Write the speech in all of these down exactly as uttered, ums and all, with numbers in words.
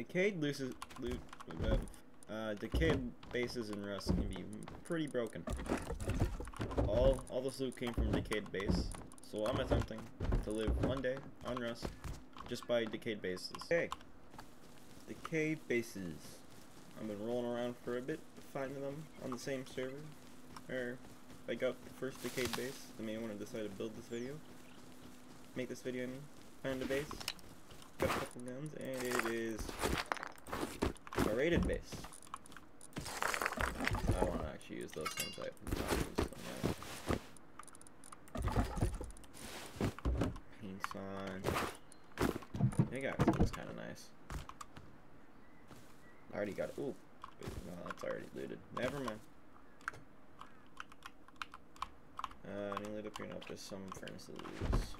Decayed loses, lo uh, decayed bases in Rust can be pretty broken. All, all this loot came from decayed base, so I'm attempting to live one day on Rust just by decayed bases. Okay, decayed bases. I've been rolling around for a bit, finding them on the same server. Or I got the first decayed base, the main one I decided to build this video. Make this video, I mean. Find a base. Got a couple guns, and it is a rated base. I want to actually use those things I have not used them yet. Paints on. They got looks kind of nice. I already got. Ooh, no, that's already looted. Never mind. Uh, I need to loot up here. Nope, there's some furnaces.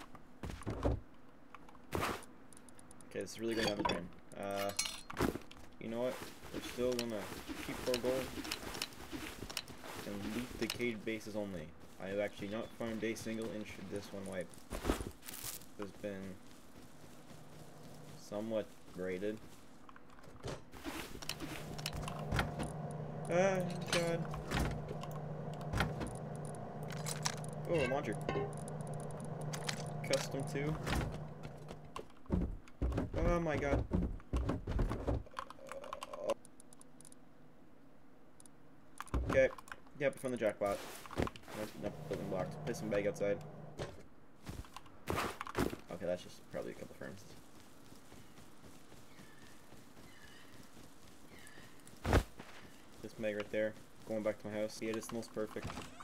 Okay, this is really going down the drain. Uh, you know what? We're still gonna keep our goal and loot decayed bases only. I have actually not found a single inch of this one wipe. It's been somewhat raided. Ah, God. Oh, a launcher. Custom two. Oh my God. Okay. Yep, from the jackpot. Nope, building blocks. Piston bag outside. Okay, that's just probably a couple furnaces. This bag right there. Going back to my house. Yeah, it smells perfect.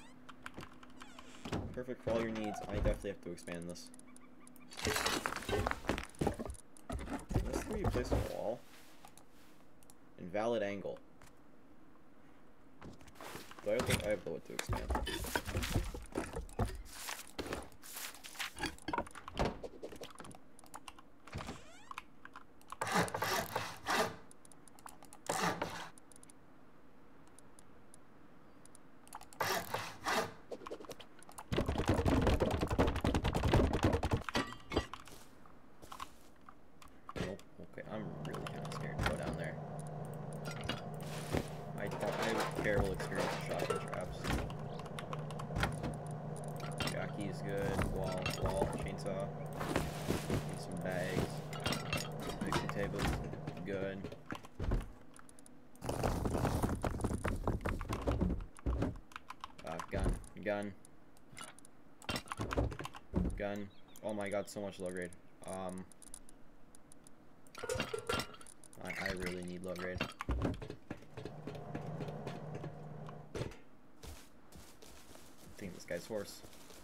Perfect for all your needs. I definitely have to expand this. This can be placed on a wall. Invalid angle. Do I have the, I have the wood to expand. Terrible experience with shotgun traps. Jockey is good. Wall, wall, chainsaw. Need some bags. Mixing tables, good. Uh, gun, gun, gun. Oh my God, so much low grade. Um, I, I really need low grade. I think this guy's horse.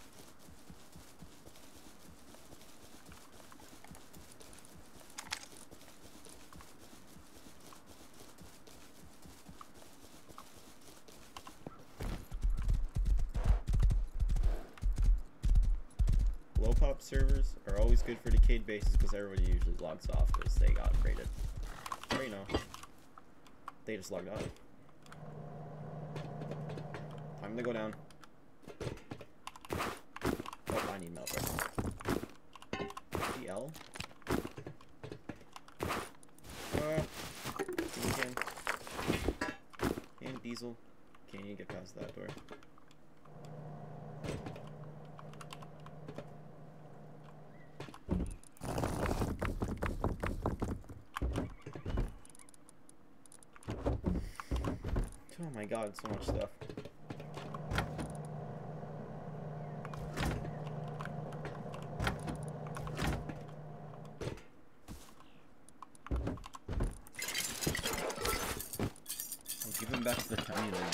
Low pop servers are always good for decayed bases because everybody usually logs off because they got raided. Or you know, they just logged off. Time to go down. Oh, I need milk right now. D L? Uh, can you can? And diesel. Can you get past that door? Oh my God, so much stuff. Give him back to the tiny lady.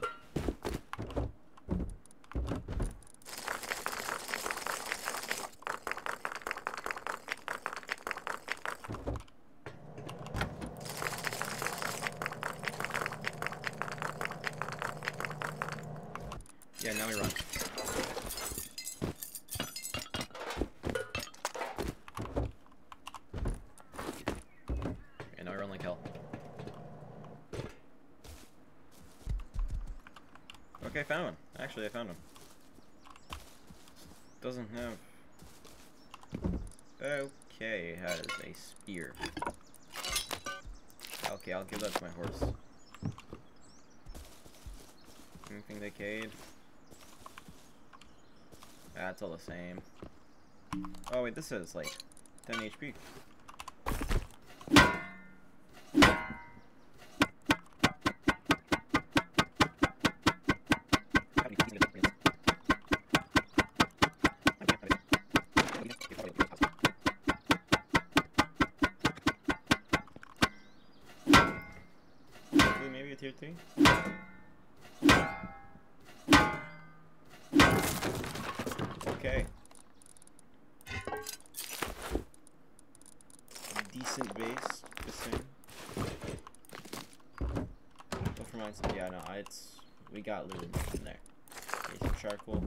Yeah, now we run. And now we run like hell. Okay, I found one. Actually, I found one. Doesn't have... Okay, it has a spear. Okay, I'll give that to my horse. Anything decayed? Ah, it's all the same. Oh wait, this is like ten H P. Maybe a tier three? Okay. Decent base, just saying. Don't remind some, yeah, no, it's, we got loot in there. Okay, some charcoal.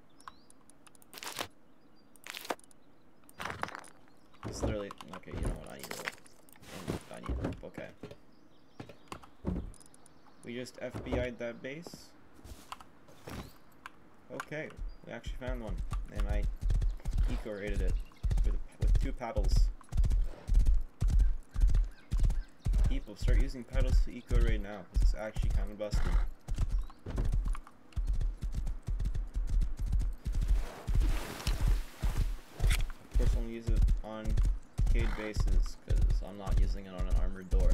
It's literally, okay, you know what, I need rope. I need rope, okay. We just F B I'd that base. Okay, we actually found one, and I eco-rated it with, with two paddles. People, start using paddles to eco-raid now. This is actually kind of busted. Of course, I'll use it on cade bases because I'm not using it on an armored door.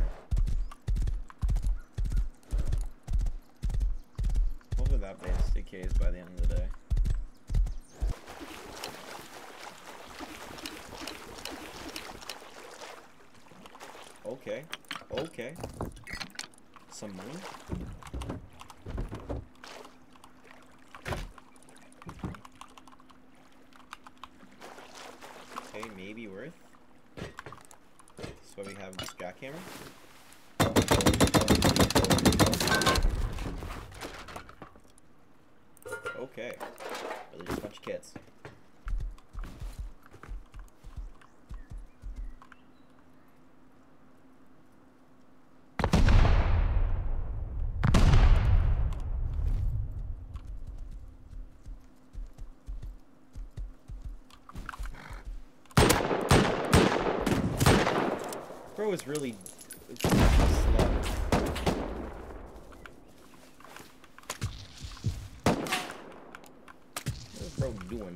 Hopefully that base decays by the end of the day. Okay. Okay. Some money? Okay, maybe worth. So we have this jackhammer. Okay. Really just a bunch of kits. Bro is really it's slow. What is bro doing?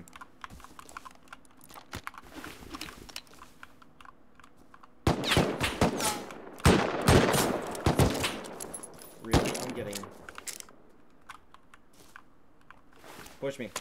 Really, I'm getting. Push me.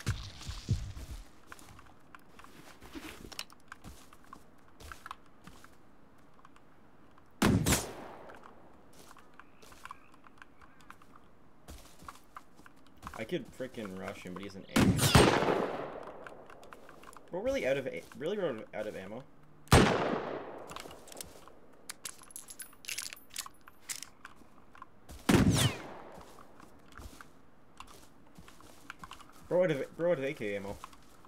I could freaking rush him, but he's an A. We're really out of a really out of ammo. Bro out of bro out of A K ammo.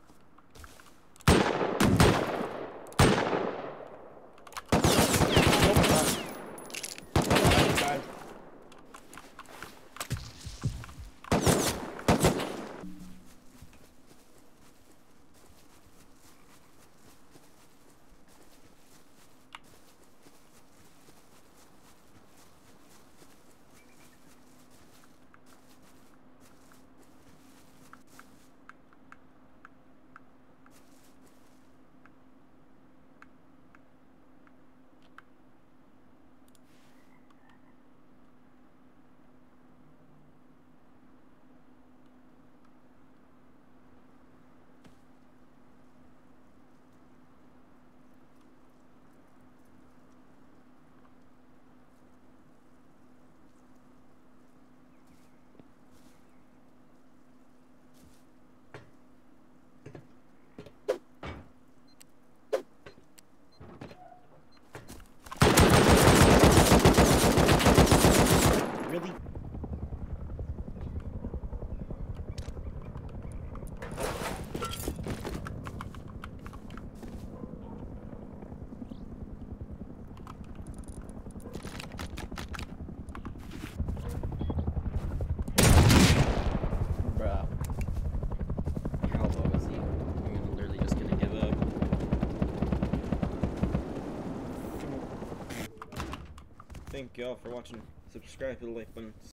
Oh my god. Oh my god. thank y'all for watching. Subscribe to the like button.